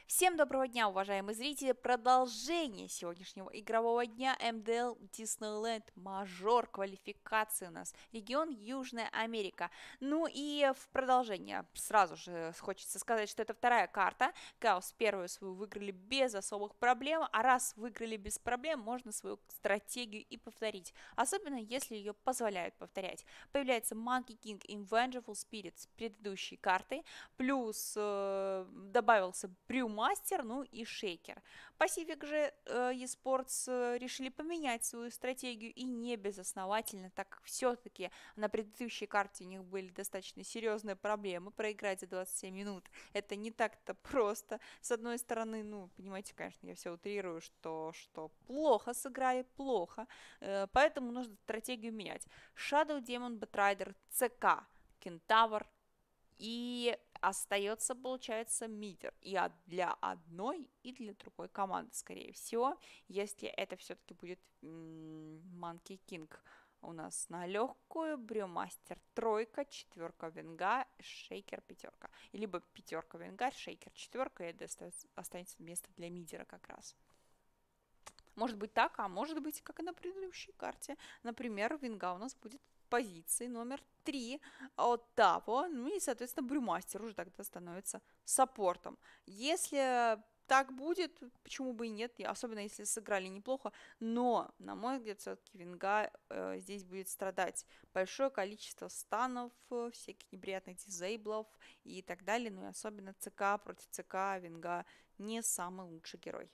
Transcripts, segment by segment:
Всем доброго дня, уважаемые зрители! Продолжение сегодняшнего игрового дня МДЛ Диснейленд Мажор квалификации у нас. Регион Южная Америка. Ну и в продолжение сразу же хочется сказать, что это вторая карта. Chaos первую свою выиграли без особых проблем, а раз выиграли без проблем, можно свою стратегию и повторить. Особенно если ее позволяют повторять. Появляется Monkey King и Vengeful Spirit с предыдущей картой. Плюс добавился Брюмастер, ну и Шейкер. Pacific же eSports решили поменять свою стратегию и не безосновательно, так как все-таки на предыдущей карте у них были достаточно серьезные проблемы проиграть за 27 минут. Это не так-то просто. С одной стороны, ну, понимаете, конечно, я все утрирую, что плохо сыграли, плохо, поэтому нужно стратегию менять. Shadow Demon Batrider ЦК Кентавр и остается, получается, мидер. И для одной, и для другой команды, скорее всего. Если это все-таки будет Monkey King у нас на легкую, Брюмастер тройка, четверка Венга, Шейкер пятерка. Либо пятерка Венга, Шейкер четверка, и это останется место для мидера как раз. Может быть так, а может быть как и на предыдущей карте. Например, Винга у нас будет позиции номер 3 от Таво, ну и, соответственно, Брюмастер уже тогда становится саппортом. Если так будет, почему бы и нет, особенно если сыграли неплохо, но, на мой взгляд, все-таки Винга здесь будет страдать. Большое количество станов, всяких неприятных дизейблов и так далее, ну и особенно ЦК против ЦК Винга не самый лучший герой.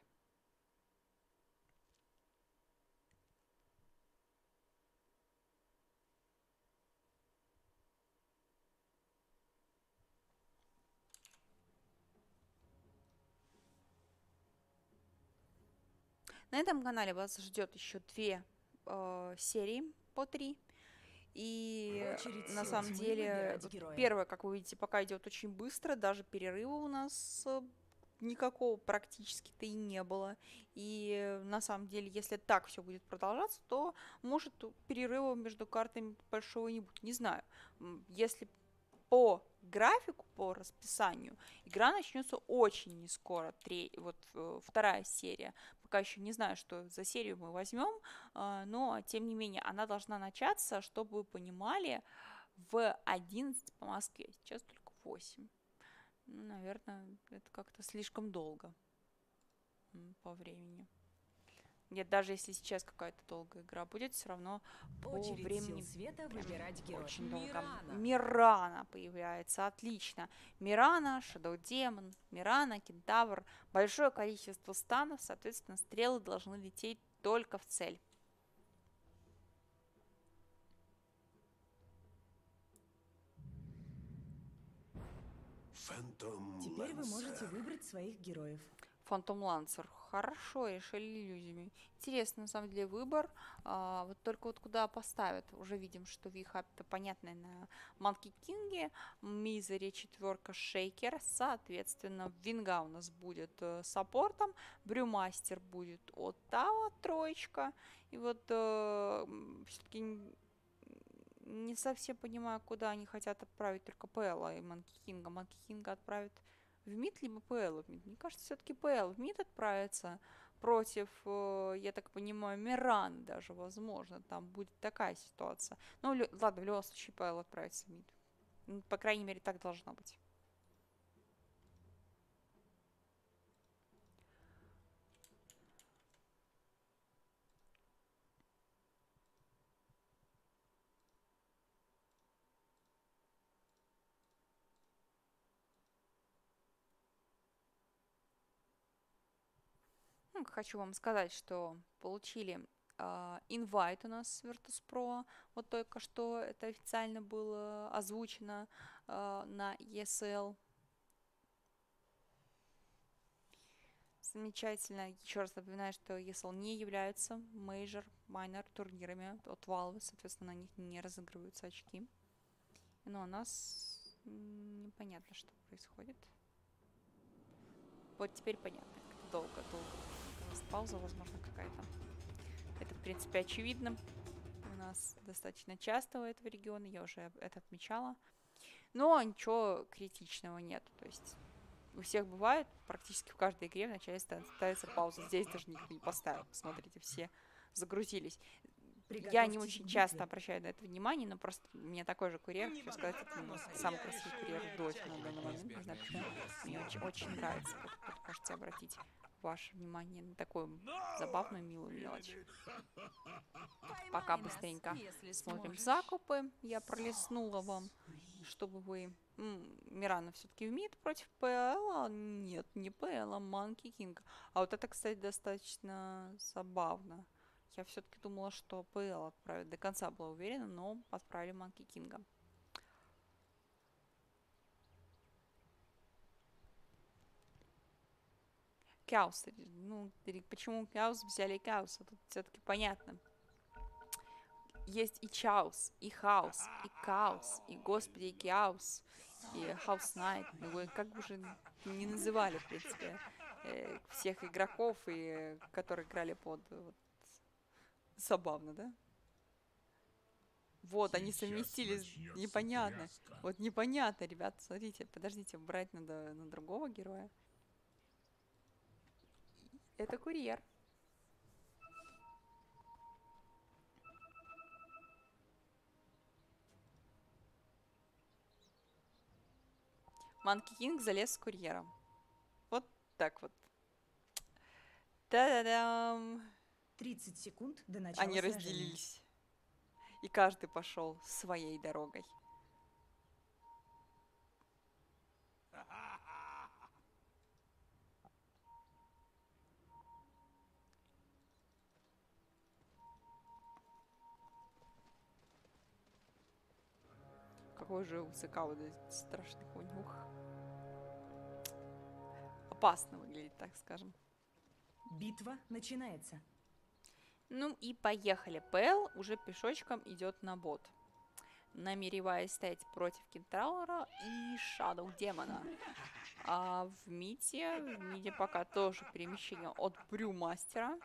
На этом канале вас ждет еще две серии по 3. И Очередь на сил самом тьмы деле, выбирать героя. первая, как вы видите, пока идет очень быстро, даже перерыва у нас никакого практически-то и не было. И на самом деле, если так все будет продолжаться, то может перерыва между картами большого не будет. Не знаю. Если по графику, по расписанию, игра начнется очень не скоро. Вторая серия. Пока еще не знаю, что за серию мы возьмем, но тем не менее она должна начаться, чтобы вы понимали, в 11 по Москве. Сейчас только 8. Ну, наверное, это как-то слишком долго по времени. Нет, даже если сейчас какая-то долгая игра будет, все равно по Очередь сил времени света прям выбирать героя. очень долго. Мирана. Мирана появляется, отлично. Мирана, Shadow Demon, Мирана, Кентавр. Большое количество станов, соответственно, стрелы должны лететь только в цель. Теперь вы можете выбрать своих героев. Фантом Лансер. Хорошо, решили иллюзиями. Интересный, на самом деле, выбор. Вот только вот куда поставят. Уже видим, что Вихап это понятно на Манки Кинге. Мизери четверка Шейкер. Соответственно, Винга у нас будет саппортом. Брюмастер будет от Тава троечка. И вот все-таки не совсем понимаю, куда они хотят отправить только ПЛ и Манки Кинга. Манки Кинга отправят в МИД, либо ПЛ в МИД. Мне кажется, все-таки ПЛ в МИД отправится против, я так понимаю, Миран даже, возможно, там будет такая ситуация. Ну, ладно, в любом случае ПЛ отправится в МИД. Ну, по крайней мере, так должно быть. Хочу вам сказать, что получили инвайт у нас с Virtus.pro. Вот только что это официально было озвучено на ESL. Замечательно. Еще раз напоминаю, что ESL не являются мейджор, майнер турнирами от Valve, соответственно, на них не разыгрываются очки. Но у нас непонятно, что происходит. Вот теперь понятно. Долго пауза, возможно, какая-то. Это, в принципе, очевидно. У нас достаточно часто у этого региона, я уже это отмечала. Но ничего критичного нет. То есть у всех бывает, практически в каждой игре вначале ставится пауза. Здесь даже никто не поставил. Посмотрите, все загрузились. Я не очень часто обращаю на это внимание, но просто у меня такой же курьер, хочу сказать, это самый красивый курьер в доте на данный момент, не знаю почему, мне очень нравится, вот можете обратить ваше внимание на такую забавную, милую мелочь. Пока быстренько смотрим закупы, я пролистнула вам, чтобы вы... Мирана все-таки в мид против ПЛ, нет, не ПЛ, а Манки Кинга. А вот это, кстати, достаточно забавно. Я все-таки думала, что ПЛ отправят. До конца была уверена, но отправили Манки Кинга. Каус. Ну, почему Каус взяли Кауса? Тут все-таки понятно. Есть и Чаус, и Хаус, и Каус, и Господи, и Каус, и Хаус Найт. Ну, как бы уже не называли, в принципе, всех игроков, и которые играли под... Вот, забавно, да? Вот, они совместились, непонятно. Вот непонятно, ребята, смотрите, подождите, брать надо на другого героя. Это курьер. Манки Кинг залез с курьером. Вот так вот. Та-да-дам! 30 секунд до начала Они сражения. разделились. И каждый пошел своей дорогой. Какой же у Цикауды страшный конюх. Опасно выглядит, так скажем. Битва начинается. Ну и поехали. ПЛ уже пешочком идет на бот, намереваясь стоять против Кентаура и Шадоу Демона. А в миде пока тоже перемещение от Брюмастера.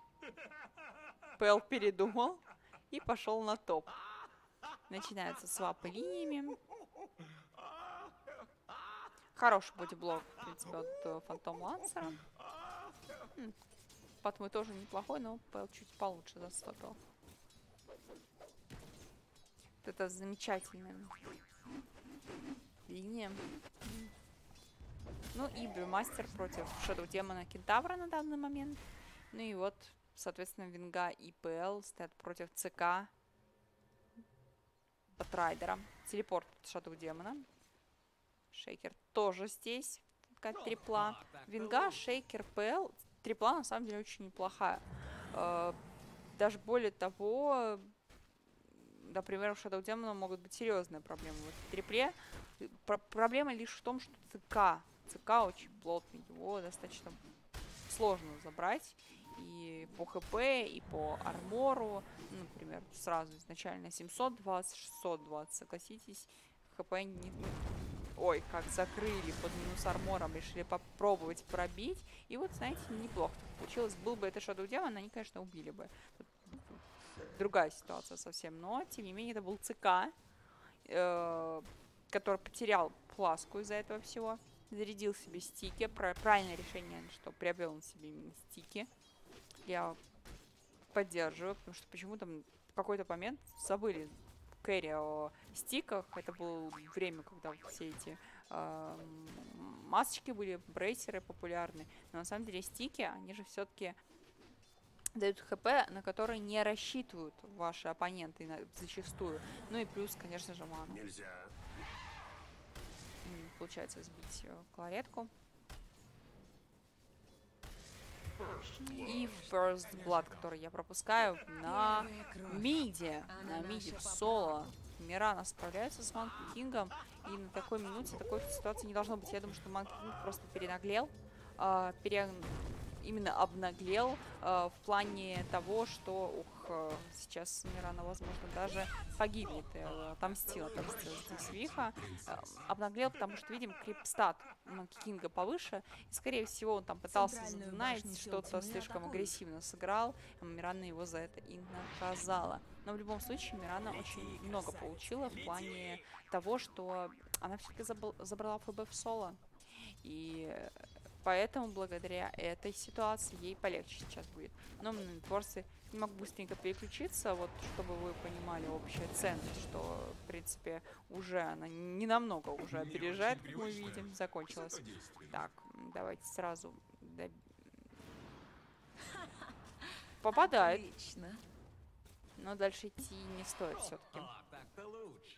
ПЛ передумал и пошел на топ. Начинаются свапы линиями. Хороший бодиблок, в принципе, от Фантом Лансера. Патмы тоже неплохой, но ПЛ чуть получше застопил. Вот это замечательная линия. Ну и Брюмастер против Шадоу Демона Кентавра на данный момент. Ну и вот, соответственно, Винга и ПЛ стоят против ЦК Батрайдера. Телепорт от Шадоу Демона. Шейкер тоже здесь. Как трипла. Винга, Шейкер, ПЛ. Трипла на самом деле очень неплохая. Даже более того, например, у Шадоу Демона могут быть серьезные проблемы в этой трипле. Проблема лишь в том, что ЦК очень плотный. Его достаточно сложно забрать. И по ХП, и по армору. Например, сразу изначально 720, 620, согласитесь. ХП не... Ой, как закрыли под минус армором, решили попробовать пробить. И вот, знаете, неплохо получилось. Был бы это Шадоу Демон, они, конечно, убили бы. Тут другая ситуация совсем. Но, тем не менее, это был ЦК, который потерял пласку из-за этого всего. Зарядил себе стики. Правильное решение, что приобрел он себе именно стики. Я поддерживаю, потому что почему-то в какой-то момент забыли кэрри о стиках. Это было время, когда все эти масочки были, брейсеры популярны. Но на самом деле стики, они же все-таки дают ХП, на которые не рассчитывают ваши оппоненты зачастую. Ну и плюс, конечно же, ману. Нельзя. Получается сбить кларетку. И First Blood, который я пропускаю на миде. На миде в соло. Мирана справляется с Манки Кингом. И на такой минуте такой ситуации не должно быть. Я думаю, что Манки Кинг просто перенаглел. Именно обнаглел в плане того, что сейчас Мирана, возможно, даже погибнет. Отомстила здесь Виха. Обнаглел, потому что, видим, крипстат Манки Кинга повыше. И, скорее всего, он там пытался задунать, что-то слишком агрессивно сыграл. А Мирана его за это и наказала. Но в любом случае Мирана очень много получила в плане того, что она все-таки забрала ФБ в соло. И Поэтому благодаря этой ситуации ей полегче сейчас будет. Но Минфорсы не могу быстренько переключиться, вот чтобы вы понимали общую ценность, что в принципе уже она не намного уже опережает, как мы видим, закончилась. Так, давайте сразу попадает. Отлично. Но дальше идти не стоит все-таки. Так-то лучше.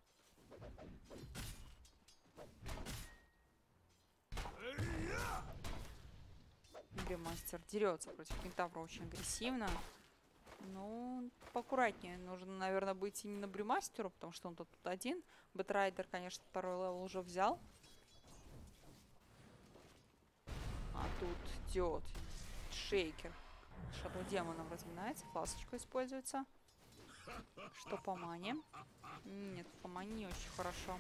Мастер дерется против кентавра очень агрессивно. Ну, поаккуратнее. Нужно, наверное, быть именно Брюмастеру, потому что он тут один. Бэтрайдер, конечно, второй левел уже взял. А тут идет Шейкер. Шадоу демоном разминается, фласочку используется. Что по мане? Нет, по мане не очень хорошо.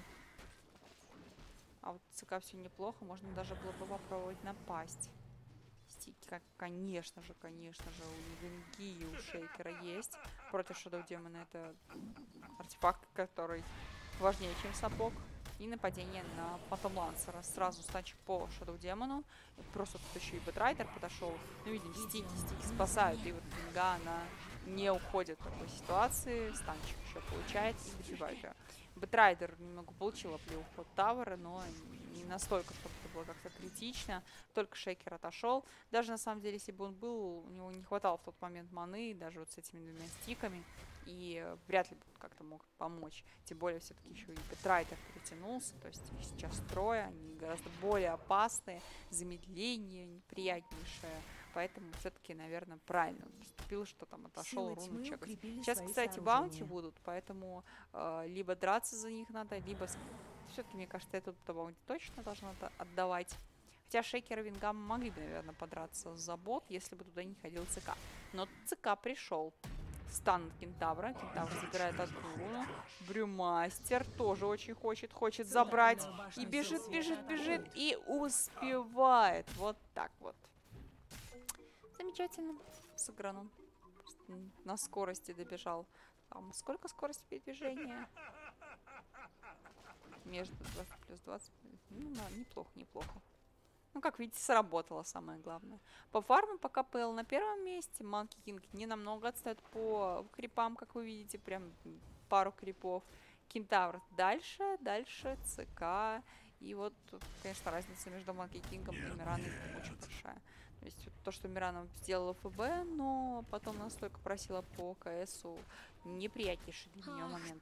А вот ЦК все неплохо, можно даже было бы попробовать напасть. Стики, как, конечно же, у Винги и у Шейкера есть. Против Шадоу демона это артефакт, который важнее, чем сапог. И нападение на Фантом Лансера. Сразу стачек по Шадоу демону. Просто тут еще и Бэтрайдер подошел. Ну, видим, стики спасают. И вот Винга, она не уходит в такой ситуации. Станчик еще получает и добивает ее. Бэтрайдер немного получил оплеух от Тавера, но не настолько, чтобы это было как-то критично. Только Шейкер отошел. Даже на самом деле, если бы он был, у него не хватало в тот момент маны, даже вот с этими двумя стиками. И вряд ли бы как-то мог помочь. Тем более, все-таки еще и Бэтрайдер перетянулся. То есть сейчас трое, они гораздо более опасные. Замедление неприятнейшее. Поэтому все-таки, наверное, правильно он поступил, что там отошел руну чекать. Сейчас, кстати, баунти будут, поэтому либо драться за них надо, либо... Все-таки, мне кажется, эту баунти точно должна отдавать. Хотя Шейкер и Вингам могли бы, наверное, подраться за бот, если бы туда не ходил ЦК. Но ЦК пришел. Стан Кентавра. Кентавр забирает одну руну. Брюмастер тоже очень хочет забрать. И бежит. И успевает. Вот так вот. Замечательно сыграно. На скорости добежал. Там сколько скорости передвижения? Между 20 плюс 20. Ну, да, неплохо. Ну, как видите, сработало самое главное. По фарму пока ПЛ на первом месте. Манки Кинг не намного отстает по крипам, как вы видите. Прям пару крипов. Кентавр дальше ЦК. И вот тут, конечно, разница между Манки Кингом и Мираной очень большая. То есть вот то, что Мирана сделала ФБ, но потом настолько просила по КСу, неприятнейший для нее момент.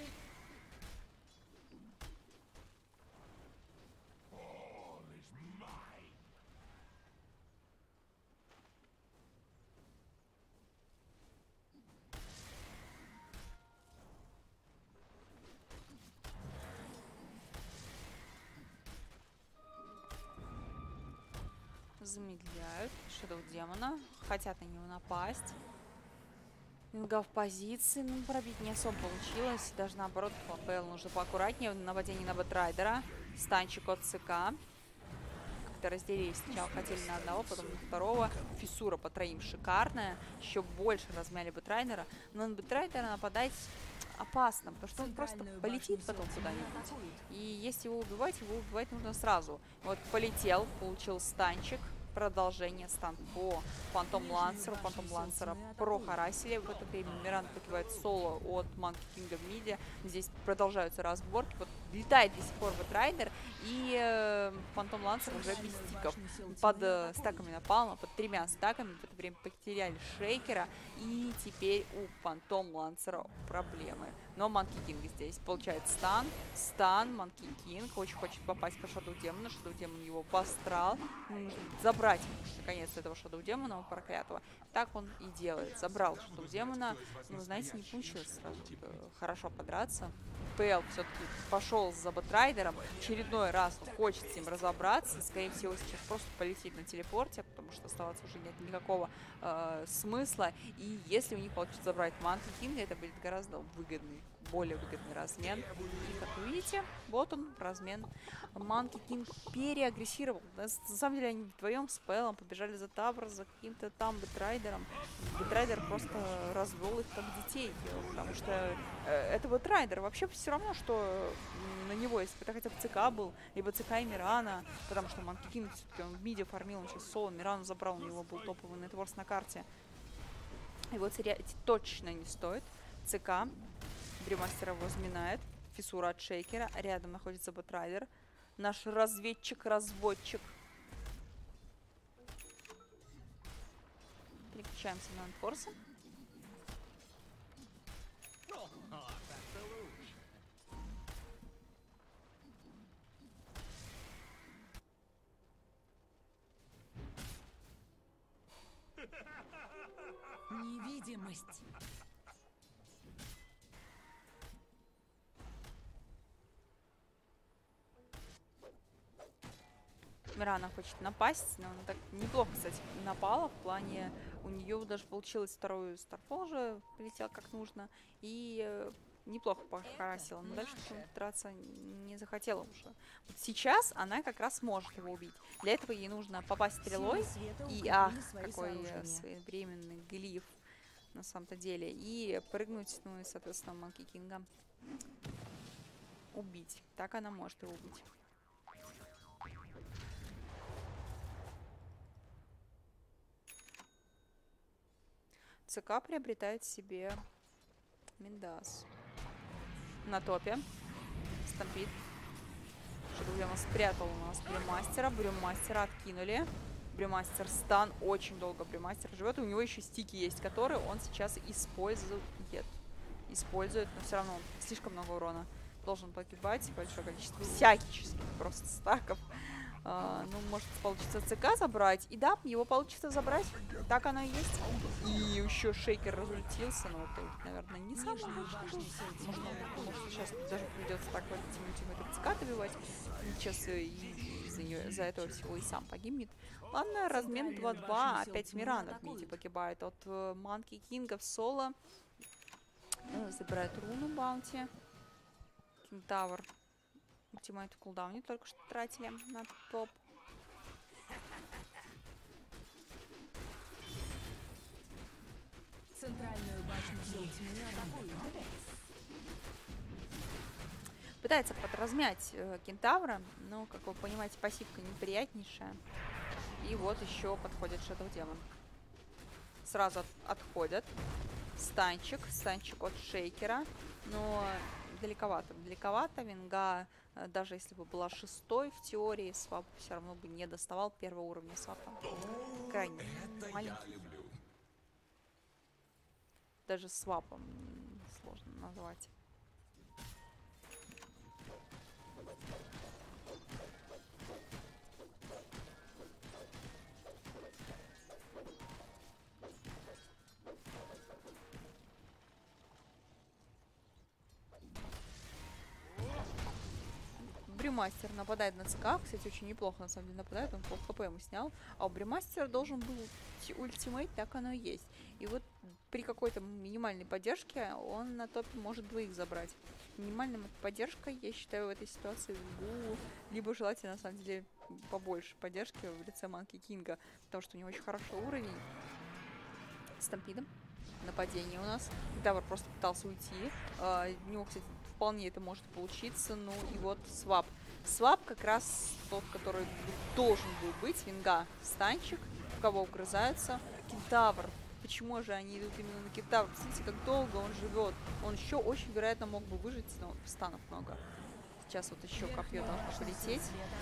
Замедляют Шадоу демона. Хотят на него напасть. Винга в позиции. Ну, пробить не особо получилось. Даже наоборот, ПЛ нужно поаккуратнее. Нападение на Бэтрайдера. Станчик от ЦК. Как-то разделились. Сначала хотели на одного, потом на второго. Фиссура по троим шикарная. Еще больше размяли Бэтрайдера. Но на Бэтрайдера нападать опасно, потому что он просто полетит потом куда-нибудь. И если его убивать нужно сразу. Вот полетел, получил станчик. Продолжение стан по Фантом Лансеру. Фантом Лансера прохарасили. В это время Миран покивает соло от Манки Кинга в миде. Здесь продолжаются разборки. Вот летает до сих пор Бэтрайдер. И Фантом Лансер уже без стиков. Под стаками напалма, под 3 стаками. В это время потеряли Шейкера. И теперь у Фантом Лансера проблемы. Но Манки Кинг здесь получает стан. Манки Кинг очень хочет попасть по Шадоу демону. Шадоу демон его пострал. Нужно забрать, наконец, этого Шадоу демона проклятого. Так он и делает. Забрал Шадоу демона. Но, знаете, не получилось сразу хорошо подраться. ПЛ все-таки пошел за Бэтрайдером. Очередной раз он хочет с ним разобраться. Скорее всего, сейчас просто полетит на телепорте, потому что оставаться уже нет никакого смысла. И если у них получится забрать Манки Кинга, это будет гораздо более выгодный размен. И, как вы видите, вот он, размен. Манки Кинг переагрессировал. На самом деле, они вдвоем с ПЛом побежали за Тавр, за каким-то там Бэтрайдером. Бэтрайдер просто развел их как детей. Потому что это Бэтрайдер. Вообще все равно, что на него, если бы это хотя бы ЦК был, либо ЦК и Мирана, потому что Манки Кинг все-таки он в миде фармил, он сейчас соло, Мирану забрал, у него был топовый нетворс на карте. Его терять точно не стоит. ЦК, Бримастер его заминает, фиссура от Шейкера, рядом находится Бэтрайдер, наш разведчик-разводчик. Переключаемся на Анфорса. Невидимость. Мирана хочет напасть, но она так неплохо, кстати, напала. В плане, у нее даже получилось второй старфол уже полетел как нужно. И неплохо покрасила. Но дальше драться не захотела уже. Вот сейчас она как раз может его убить. Для этого ей нужно попасть стрелой. И какой своевременный глиф на самом-то деле. И прыгнуть, ну и, соответственно, Манки Кинга убить. Так она может его убить. ЦК приобретает себе Миндас. На топе. Стампит. Шедоугема спрятал у нас Брюмастера. Брюмастера откинули. Брюмастер стан. Очень долго Брюмастер живет. И у него еще стики есть, которые он сейчас использует. Но все равно слишком много урона. Должен погибать. Большое количество всяческих просто стаков. Ну, может получится ЦК забрать. И да, его получится забрать. Так оно и есть. И еще Шейкер разультился. Но это, наверное, не самое важное. Может, сейчас даже придется так в этот ультимейт ЦК добивать. Сейчас из-за этого всего и сам погибнет. Ладно, размен 2-2. Опять Мирана в миде погибает от Манки Кинга в соло. Забирает руну Баунти. Кентавр. Ультимейт в кулдауне только что тратили на топ. Центральную башню Пытается подразмять Кентавра, но, как вы понимаете, пассивка неприятнейшая. И вот еще подходит Shadow Demon. Сразу отходят. Станчик от Шейкера. Но далековато. Винга, даже если бы была 6-й в теории, свап все равно бы не доставал первого уровня свапа. Крайне маленький. Даже свапом сложно назвать. Брюмастер нападает на ЦК. Кстати, очень неплохо на самом деле нападает. Он пол хп ему снял. А у Брюмастера должен был ультимейт, так оно и есть. И вот при какой-то минимальной поддержке он на топе может двоих забрать. Минимальная поддержка, я считаю, в этой ситуации либо желательно, на самом деле, побольше поддержки в лице Манки Кинга, потому что у него очень хороший уровень. Стампидом. Нападение у нас. Тавр просто пытался уйти. У него, кстати, вполне это может получиться. Ну и вот свап. Свап как раз тот, который должен был быть. Винга, станчик, в кого угрызаются. Кентавр. Почему же они идут именно на Кентавр? Посмотрите, как долго он живет. Он еще очень вероятно мог бы выжить, но станов много. Сейчас вот еще копье должно полететь.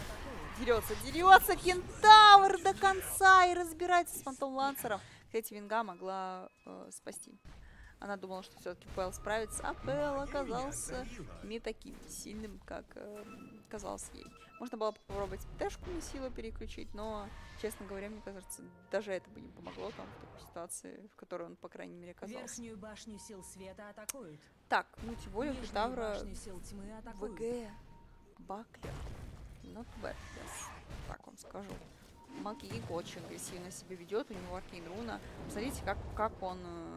Дерется Кентавр до конца и разбирается с Фантом Лансером. Кстати, Винга могла спасти. Она думала, что все-таки Пэл справится, а Пэл оказался не таким сильным, как казалось ей. Можно было попробовать ТЭшку на силу переключить, но, честно говоря, мне кажется, даже это бы не помогло там в такой ситуации, в которой он, по крайней мере, оказался. Верхнюю башню сил света атакуют. Так, ну тем более у Тавра сил тьмы атакуют. ВГ, Баклер, not bad, yes. Так вам скажу. Манки Кинг очень агрессивно себя ведет, у него аркейн руна. Посмотрите, как он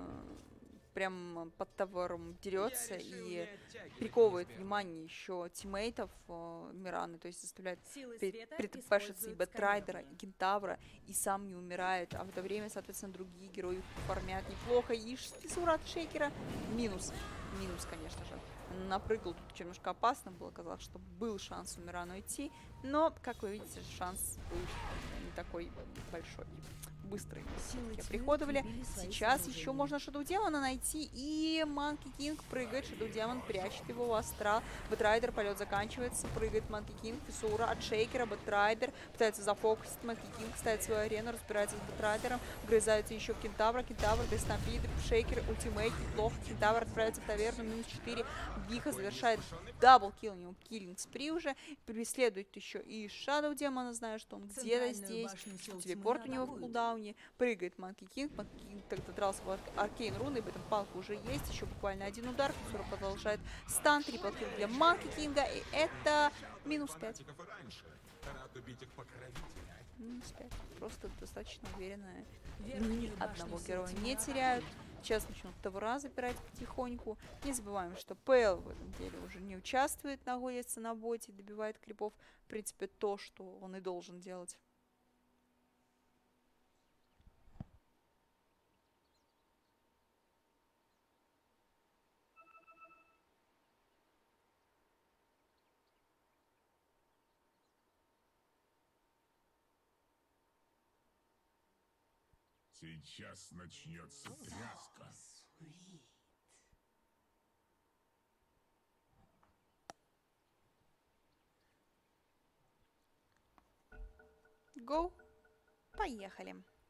прям под товаром дерется и приковывает внимание еще тиммейтов Мираны, то есть заставляет предпэшиться и Бэтрайдера, и Кентавра, и сам не умирает, а в это время, соответственно, другие герои фармят неплохо, и фиссура от Шейкера минус, конечно же. напрыгал тут немножко опасно было, казалось, что был шанс у Мирану идти, но, как вы видите, шанс был не такой большой. Быстро его приходовали. Сейчас еще можно Shadow Демона найти, и Манки Кинг прыгает, Shadow Демон прячет его в астрал. Бэтрайдер, полет заканчивается, прыгает Манки Кинг, Фисура от Шейкера, Бэтрайдер пытается зафокусить, Манки Кинг ставит свою арену, разбирается с Бэтрайдером, вгрызается еще в Кентавра, Кентавр без стампиды, Шейкер, ультимейт, неплохо, Кентавр отправляется в таверну, минус 4, Биха завершает даблкилл, у него киллинг спри уже, преследует еще и Shadow Демона, знаю, что он где-то здесь, телепорт у него в кулдауне, прыгает Манки Кинг, Манки Кинг тогда дрался в аркейн руны, об этом палка уже есть, еще буквально один удар, который продолжает стан, триплкилл для Манки Кинга, и это минус 5. Минус 5. Просто достаточно уверенная. Ни одного героя не теряют. Сейчас начнут тавра забирать потихоньку. Не забываем, что ПЛ в этом деле уже не участвует, находится на боте, добивает крипов. В принципе, то, что он и должен делать. Сейчас начнется тряска. Go. Поехали.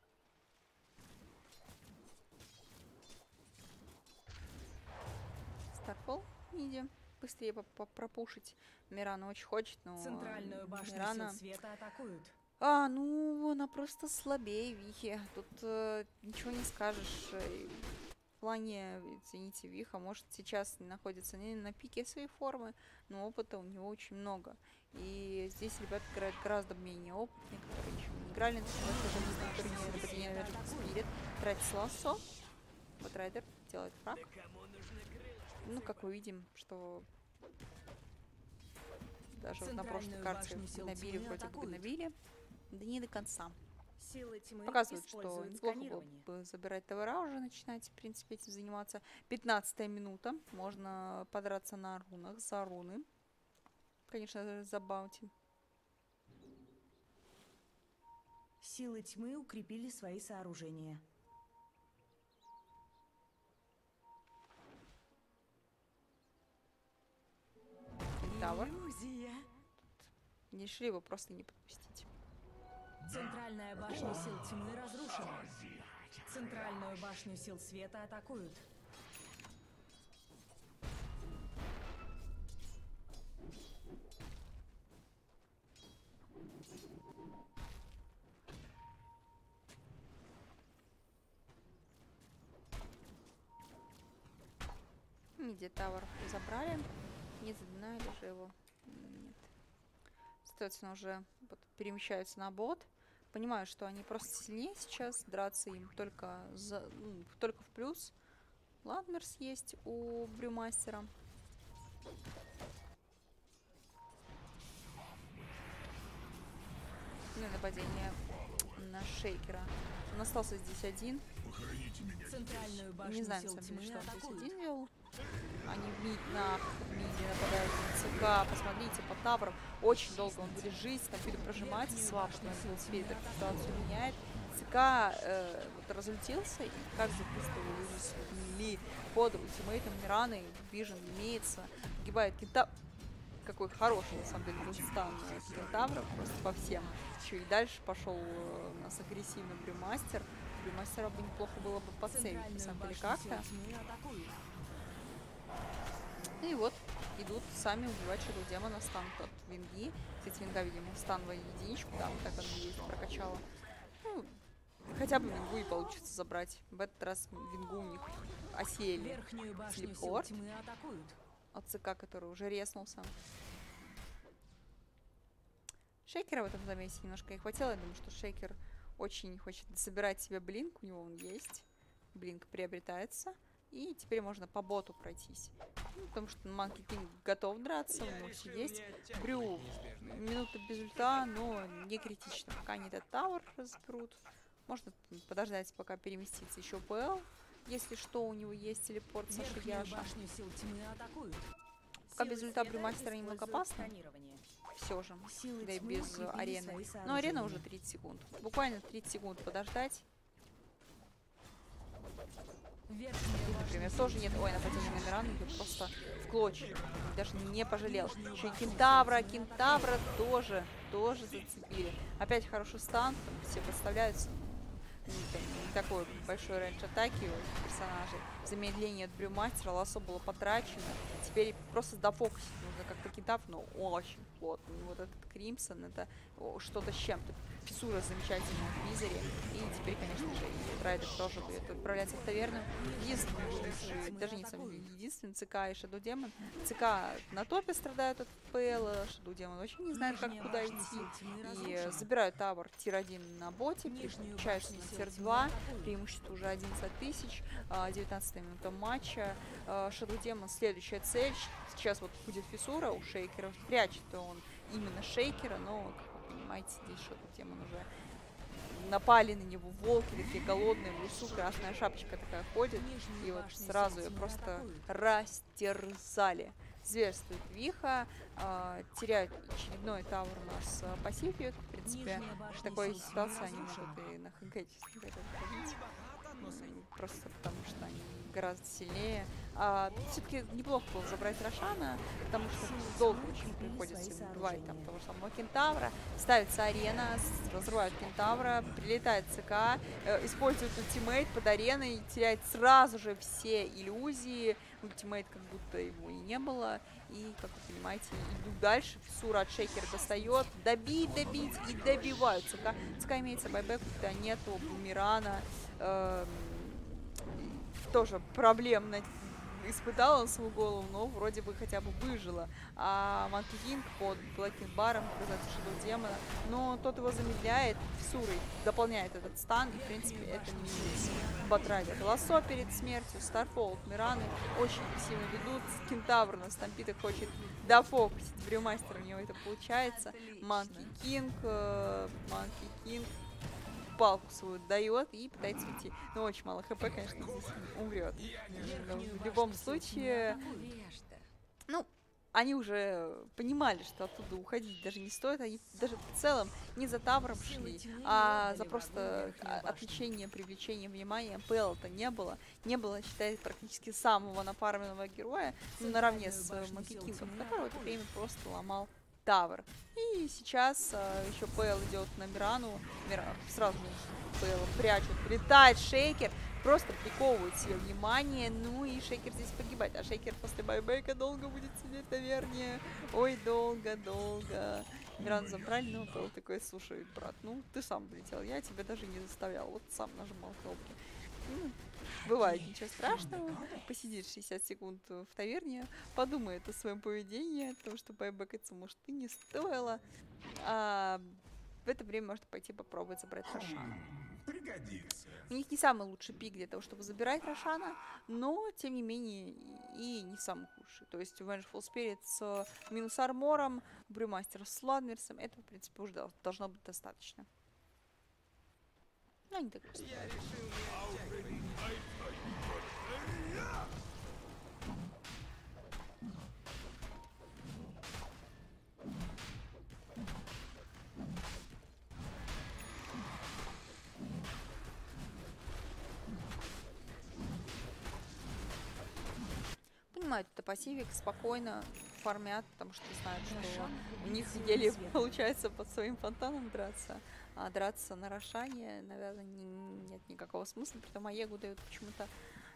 Старфол. Иди. Быстрее пропушить. Мирана очень хочет, но Центральную башню Мирана... сил света атакуют. Ну, она просто слабее Вихи. Тут ничего не скажешь. В плане, извините, Виха, может, сейчас находится не на пике своей формы, но опыта у него очень много. И здесь ребята играют гораздо менее опытные, которые еще не играли на турнире, например, Спирит, тратит лассо. Бэтрайдер делает фраг. Ну, как мы видим, что даже вот на прошлой карте набили, вроде бы набили. Да не до конца. Силы тьмы Показывают, что используют неплохо было сканирование. бы забирать товара уже, начинать, в принципе, этим заниматься. 15-я минута. Можно подраться на рунах, за руны. Конечно, за баунти. Силы тьмы укрепили свои сооружения. Тавр. Иллюзия. Не решили его просто не подпустить. Центральная башня сил тьмы разрушена. Центральную башню сил света атакуют. Где Тавр забрали? Не задинали же его. Нет. Соответственно, уже вот перемещаются на бот. Понимаю, что они просто сильнее сейчас. Драться им только, только в плюс. Ладмерс есть у Брюмастера. Ну и нападение на Шейкера. Он остался здесь один. Центральную башню Не знаю, на сил самом деле, тьмы что он здесь атакуют. один делал. Они в миде нападают на ЦК. Посмотрите, по таборам. Очень долго он будет жить, там будет прожиматься, слабо, но теперь эту ситуацию меняет. ЦК вот разлетелся, и как же быстро его уже смели под ультимейтом Мираны. Вижен имеется, погибает Кентавр. Какой хороший, на самом деле, стан Кентавра, просто по всем. Еще и дальше пошел у нас агрессивно Брюмастер. Брюмастера бы неплохо было бы поцелить, на самом деле, как-то. И вот, идут сами убивать Shadow Демона, стан от Винги. Кстати, Винга, видимо, становая единичку, да, вот так она есть, прокачала. Ну, хотя бы Вингу и получится забрать. В этот раз Вингу у них осеяли телепорт от ЦК, который уже реснулся. Шейкера в этом замесе немножко не хватило. Я думаю, что Шейкер очень хочет собирать себе блинк. У него он есть. Блинк приобретается. И теперь можно по боту пройтись. Ну, потому что Манки Кинг готов драться, у него все есть. Брю минута без ульта, но не критично. Пока они этот тавер разберут. Можно подождать, пока переместится еще ПЛ. Если что, у него есть телепорт Саши Яша. Башню сил тьмы атакуют. Пока без ульта Брюмастера немного опасно. Все же, да и без арены. Но арена уже 30 секунд. Буквально 30 секунд подождать. Например, тоже нет. Ой, нападение на Мирану идет просто в клочья. Даже не пожалел. Еще и Кентавра тоже зацепили. Опять хороший стан, там все подставляются. Не такой большой рейндж атаки у персонажей. Замедление от Брюмастера, лассо было потрачено. Теперь просто дофокусить нужно как-то Кентавр, но очень плотно. И вот этот Кримсон, это что-то с чем-то. Фисура замечательная в визоре. И теперь, конечно же, и Райдер тоже будет отправляться в таверну. Единственный, даже не сам единственный, ЦК и Shadow Demon. ЦК на топе страдают от ФПЛ, Shadow Demon вообще не знает, как куда идти. И забирают тавер тир-1 на боте, переключаются на тир-2. Преимущество уже 11 тысяч. 19 минута матча. Shadow Demon следующая цель. Сейчас вот будет фиссура у Шейкера. Прячет он именно Шейкера, но, как вы понимаете, здесь Shadow Demon уже напали на него волки, такие голодные, в лесу красная шапочка такая ходит. И вот сразу ее просто растерзали. Зверствует Виха, теряют очередной тавер у нас пассив. В принципе, в такой ситуации они могут и на ХГ, честно говоря, выходить. Просто потому что они гораздо сильнее. Все-таки неплохо было забрать Рошана, потому что долго очень приходится убивать там того же самого Кентавра. Ставится арена, разрывают Кентавра, прилетает ЦК, использует ультимейт под ареной, теряет сразу же все иллюзии. Ультимейт как будто его и не было. И, как вы понимаете, идут дальше. Фиссура от Шейкера достает. Добить и добивают. ЦК имеется байбек, когда нету Бумерана. Тоже проблемно испытала он свою голову, но вроде бы хотя бы выжила. А Манки Кинг под Блэкинг Баром оказывается Shadow Демона, но тот его замедляет, фиссурой дополняет этот стан, и в принципе это не минус. Батрайдер лассо перед смертью, Старфолд, Мираны очень агрессивно ведут, Кентавр на стампитах хочет дофокусить Брюмастер, у него это получается. Манки Кинг палку свою дает и пытается уйти. Но очень мало хп, конечно, здесь умрет. Но в любом случае, ну, они уже понимали, что оттуда уходить даже не стоит. Они даже в целом не за тавром шли, а за просто отвлечение, привлечение внимания. ПЛ-то не было. Не было, считай, практически самого напарменного героя, ну, наравне с Макикингом, который в это время просто ломал тавер. И сейчас еще ПЛ идет на Мирану. Сразу ПЛ прячут. Прилетает Шейкер. Просто приковывает себе внимание. Ну и Шейкер здесь погибает. А Шейкер после байбека долго будет сидеть в таверне. Ой, долго. Мирану забрали, но ПЛ такой: слушай, брат, ну ты сам влетел. Я тебя даже не заставлял. Вот сам нажимал кнопки. Ну, бывает, ничего страшного. Посидит 60 секунд в таверне, подумает о своем поведении, потому что байбекаться, может, и не стоило. А в это время можно пойти попробовать забрать Рошана. Пригодится. У них не самый лучший пик для того, чтобы забирать Рошана, но, тем не менее, и не самый худший. То есть Vengeful Spirit с минус армором, Брюмастер с Ладмерсом, этого, в принципе, уже должно быть достаточно. Ну, не так просто. Понимают, это пассивик, спокойно фармят, потому что знают, что у них еле получается под своим фонтаном драться. А драться на Рошане, наверное, нет никакого смысла. Притом Аегу дают почему-то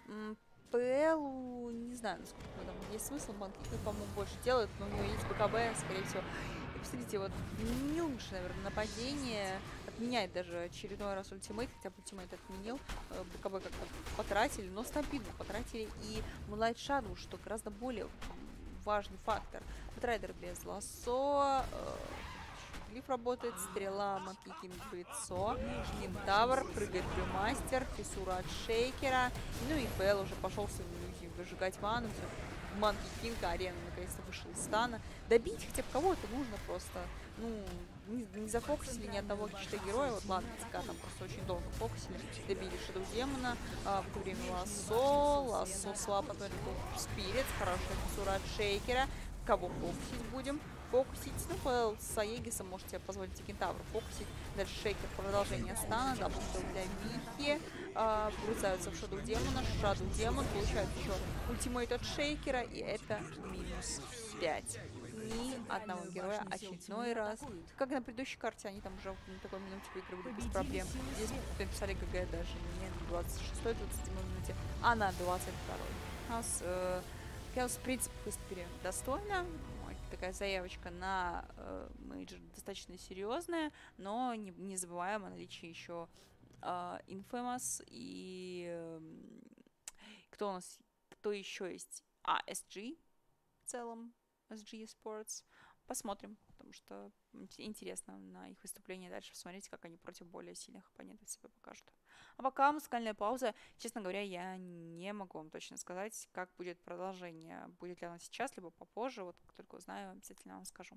ПЛу, не знаю, насколько в этом есть смысл. Банки, по-моему, больше делают, но у него есть БКБ, скорее всего. И посмотрите, вот не лучше, наверное, нападение. Отменяет даже очередной раз ультимейт, хотя бы ультимейт отменил. БКБ как-то потратили, но стампиду потратили и Moonlight Shadow, что гораздо более важный фактор. Батрайдер без лассо. Глиф работает, стрела, Манки Кинг в лицо, Кентавр, прыгает Брюмастер, фиссура от Шейкера, ну и ПЛ уже пошел с иллюзией выжигать ману. Манки Кинга, арена наконец-то вышел из стана. Добить хотя бы кого-то нужно просто, ну, не зафокусили ни одного что героя, вот ладно, ЦК там просто очень долго фокусили, добили Shadow Демона, в это время лассо слабо, Спирит, хорошая фиссура от Шейкера, кого фокусить будем? Фокусить, ну, по Саегиса можете позволить и Кентавру фокусить. Дальше Шейкер, продолжение стана, даблкил для Вихи. Врезаются в Шаду Демона. Шаду Демон получает еще ультимейт от Шейкера, и это минус 5. Ни одного героя очередной раз. Как на предыдущей карте, они там уже на такой минуте выигрывали без проблем. Здесь написали ГГ даже не на 26-27 минуте, а на 22-й. У нас Chaos, в принципе, выступили достойно. Такая заявочка на мейджор достаточно серьезная, но не забываем о наличии еще Infamous и кто у нас, кто еще есть? SG в целом, SG Sports. Посмотрим, потому что интересно на их выступление дальше посмотреть, как они против более сильных оппонентов себя покажут. А пока музыкальная пауза. Честно говоря, я не могу вам точно сказать, как будет продолжение. Будет ли оно сейчас, либо попозже. Вот как только узнаю, обязательно вам скажу.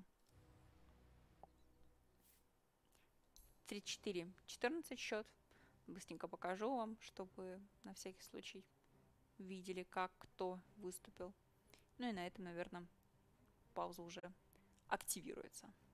3-4. 14 счет. Быстренько покажу вам, чтобы на всякий случай видели, как кто выступил. Ну и на этом, наверное, пауза уже активируется.